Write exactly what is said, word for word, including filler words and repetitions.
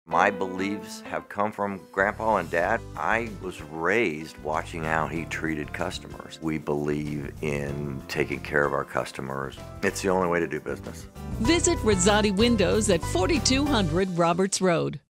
My beliefs have come from Grandpa and Dad. I was raised watching how he treated customers. We believe in taking care of our customers. It's the only way to do business. Visit Rosati Windows at forty-two hundred Roberts Road.